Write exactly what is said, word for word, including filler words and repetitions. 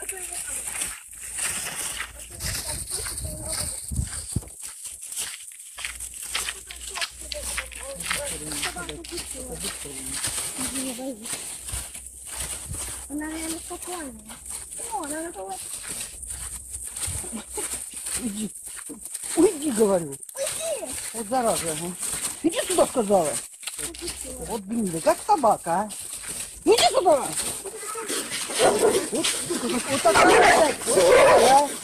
Она реально спокойная. О, она готова. Уйди. Уйди, говорю. Уйди. Вот зараза. Ага. Иди сюда, сказала. Вот, блин, как собака, а. Иди сюда. Вот, вот так.